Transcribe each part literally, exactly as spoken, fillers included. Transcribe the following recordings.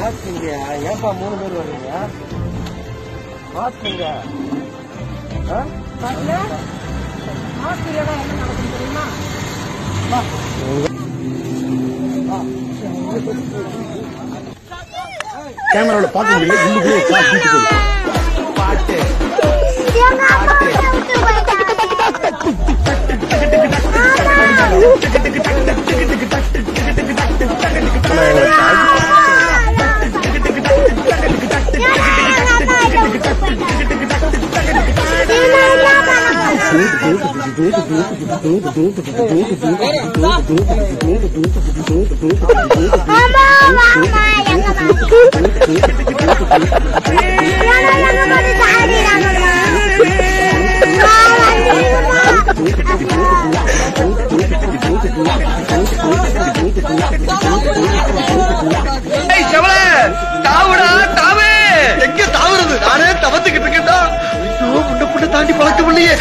மாஸ்க்குங்க ஏன்பா மூணு பேர் வர்றீங்க? மாஸ்க்குங்க மாஸ்க் இல்லைன்னா என்ன நடக்கும் தெரியுமா? கேமரால பார்க்க முடியல. பாட்டு எங்க தாவுறது? நானே தவத்துக்கிட்டு இருக்கேன்டா. புண்ட புண்ட தாண்டி பழக்கம் இல்லையே.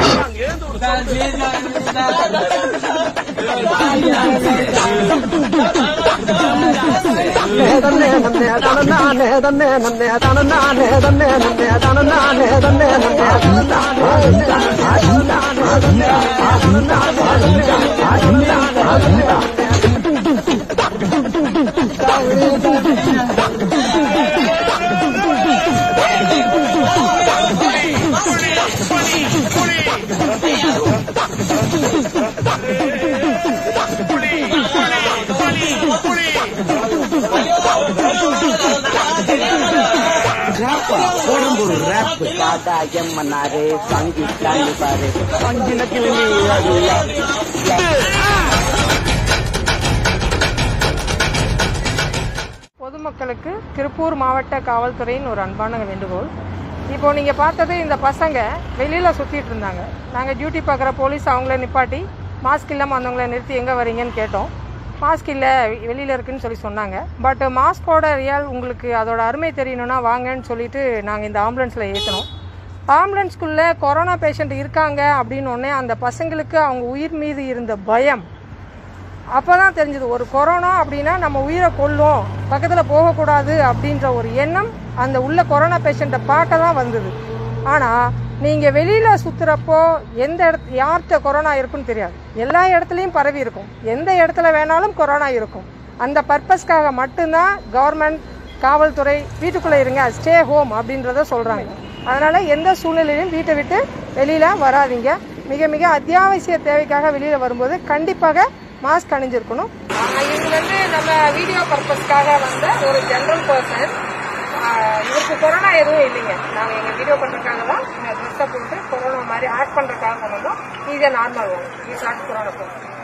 பொதுமக்களுக்கு திருப்பூர் மாவட்ட காவல்துறையின் ஒரு அன்பான வேண்டுகோள். இப்போ நீங்க பார்த்தது இந்த பசங்க வெளியில சுத்திட்டு இருந்தாங்க. நாங்க டியூட்டி பார்க்குற போலீஸ் அவங்கள நிப்பாட்டி மாஸ்க் இல்லாமல் வந்தவங்களை நிறுத்தி எங்க வரீங்கன்னு கேட்டோம். மாஸ்க் இல்லை வெளியில இருக்குன்னு சொல்லி சொன்னாங்க. பட் மாஸ்கோட ரியல் உங்களுக்கு அதோட அருமை தெரியணும்னா வாங்கன்னு சொல்லிட்டு நாங்கள் இந்த ஆம்புலன்ஸில் ஏற்றினோம். ஆம்புலன்ஸ்குள்ளே கொரோனா பேஷண்ட் இருக்காங்க அப்படின்னு ஒன்னே அந்த பசங்களுக்கு அவங்க உயிர் மீது இருந்த பயம் அப்போ தான் தெரிஞ்சது. ஒரு கொரோனா அப்படின்னா நம்ம உயிரை கொல்லும், பக்கத்தில் போகக்கூடாது அப்படின்ற ஒரு எண்ணம் அந்த உள்ள கொரோனா பேஷண்ட்டை பார்க்க தான் வந்தது. ஆனால் நீங்கள் வெளியில் சுற்றுறப்போ எந்த இடத்து யார்கிட்ட கொரோனா இருக்குன்னு தெரியாது. எல்லா இடத்துலையும் பரவி இருக்கும், எந்த இடத்துல வேணாலும் கொரோனா இருக்கும். அந்த பர்பஸ்க்காக மட்டும்தான் கவர்மெண்ட் காவல்துறை வீட்டுக்குள்ளே இருங்க, ஸ்டே ஹோம் அப்படின்றத சொல்கிறாங்க. அதனால் எந்த சூழ்நிலையிலும் வீட்டை விட்டு வெளியில் வராதிங்க. மிக மிக அத்தியாவசிய தேவைக்காக வெளியில் வரும்போது கண்டிப்பாக மாஸ்க் அணிஞ்சிருக்கணும். இவங்க வந்து நம்ம வீடியோ பர்பஸ்க்காக வந்த ஒரு ஜெனரல் பர்சன். இவருக்கு கொரோனா எதுவும் இல்லைங்க. நாங்கள் எங்கள் வீடியோ பண்ணுறதுக்காக தான் ட்ரெஸ்ஸை போட்டு கொரோனா மாதிரி ஆக்ட் பண்ணுறதுக்காக கொண்டு வந்தோம். இது நார்மல் ஒன். இது நாட் கொரோனா போகும்.